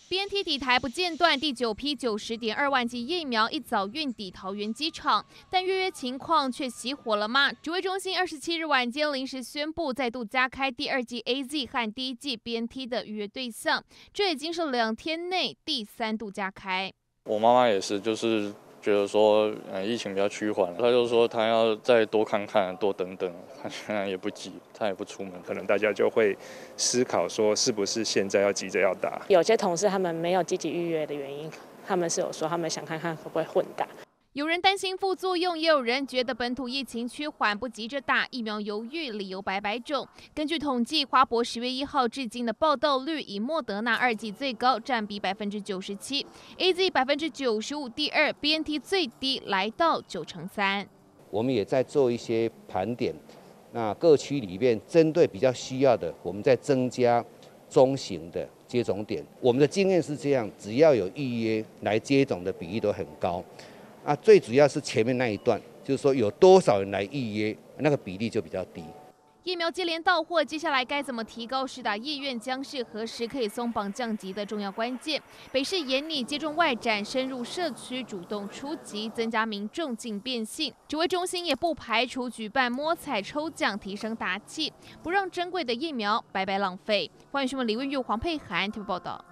BNT 抵台不间断，第9批90.2万剂疫苗一早运抵桃园机场，但预约情况却熄火了吗？指挥中心27日晚间临时宣布，再度加开第2剂 AZ 和第1剂 BNT 的预约对象，这已经是2天内第3度加开。 我妈妈也是，就是觉得说，疫情比较趋缓，她就说她要再多看看，多等等，她现在也不急，她也不出门， 可能大家就会思考说，是不是现在要急着要打？ 有些同事他们没有积极预约的原因，他们是有说他们想看看会不会混打。 有人担心副作用，也有人觉得本土疫情趋缓，不急着打疫苗，犹豫理由百百种。根据统计，华博10月1号至今的报道率，以莫德纳2剂最高，占比97%，AZ 95%，第2 BNT 最低来到93%。 我们也在做一些盘点，那各区里面针对比较需要的，我们在增加中型的接种点。我们的经验是这样，只要有预约来接种的比例都很高。最主要是前面那一段，就是说有多少人来预约，那个比例就比较低。 疫苗接连到货，接下来该怎么提高施打意愿，将是何时可以松绑降级的重要关键。北市研拟接种外展，深入社区，主动出击，增加民众进变性。指挥中心也不排除举办摸彩抽奖，提升打气，不让珍贵的疫苗白白浪费。欢迎新闻李文玉、黄佩涵特别报道。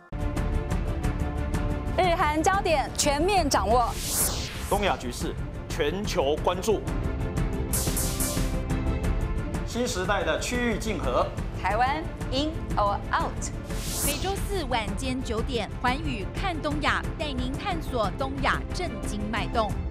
日韩焦点全面掌握。 东亚局势全球关注，新时代的区域竞合， 台湾 in or out？ 每周4晚间9点，寰宇看东亚，带您探索东亚政经脉动。